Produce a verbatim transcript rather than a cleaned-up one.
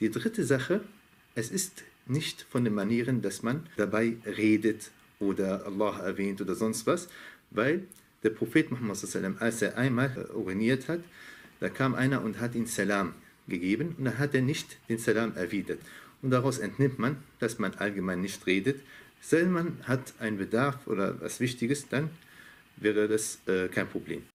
Die dritte Sache, es ist nicht von den Manieren, dass man dabei redet oder Allah erwähnt oder sonst was, weil der Prophet Muhammad sallallahu alaihi wasallam, als er einmal uriniert hat, da kam einer und hat ihm Salam gegeben und dann hat er nicht den Salam erwidert. Und daraus entnimmt man, dass man allgemein nicht redet. Wenn man hat einen Bedarf oder was Wichtiges, dann wäre das äh, kein Problem.